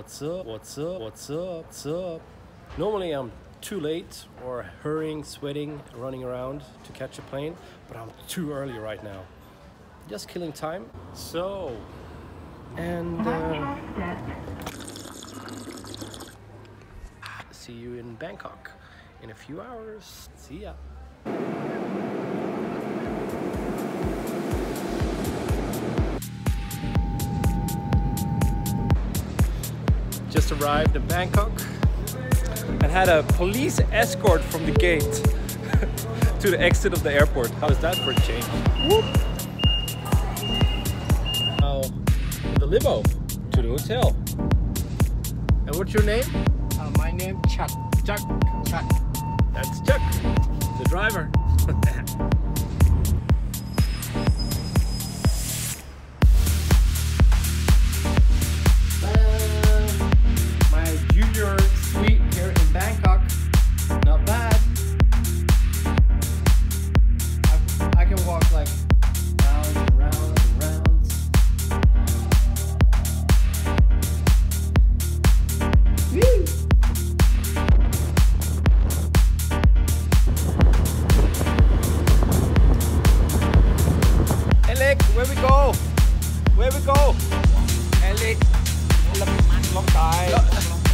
What's up? What's up? What's up? What's up? Normally I'm too late or hurrying, sweating, running around to catch a plane, but I'm too early right now. Just killing time. So, and see you in Bangkok in a few hours. See ya. Just arrived in Bangkok and had a police escort from the gate to the exit of the airport. How is that for a change? Whoop. Now, the limo to the hotel. And what's your name? My name Chuck. Chuck. Chuck. That's Chuck, the driver. My junior suite here in Bangkok. Not bad. I can walk like round and round and round. Woo! Alec, where we go? Where we go? Alec, long time.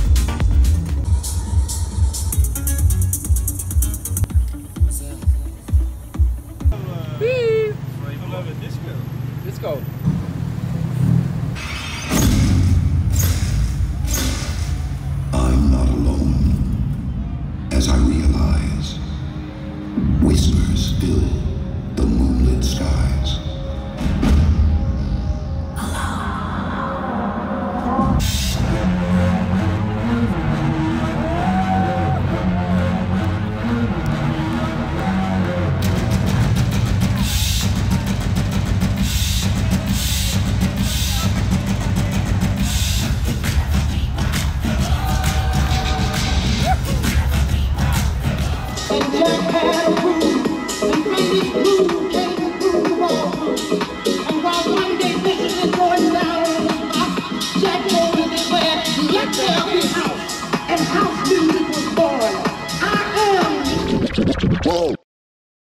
Let's go. I'm not alone, as I realize whispers fill the moonlit sky.